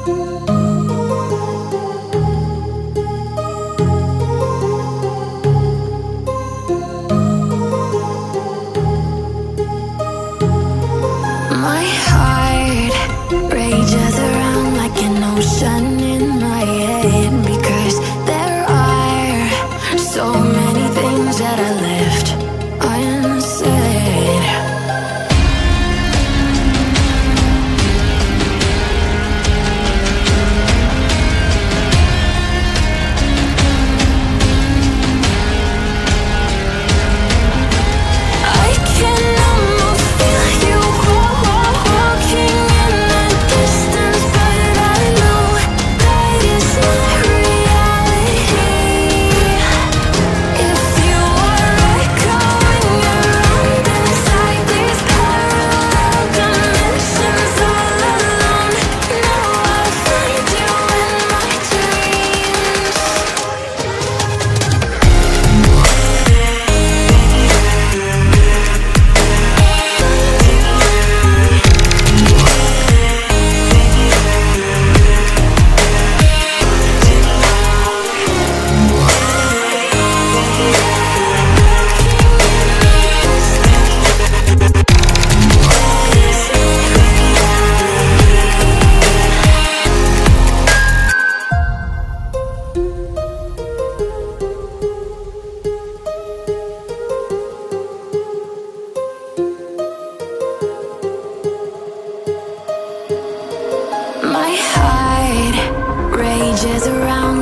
My heart rages around like an ocean in my head, because there are so many things that I left unsaid. I can almost feel you walking in the distance, but I know that is not reality. If you are echoing around inside these parallel dimensions all alone, know I'll find you in my dreams. My heart rages around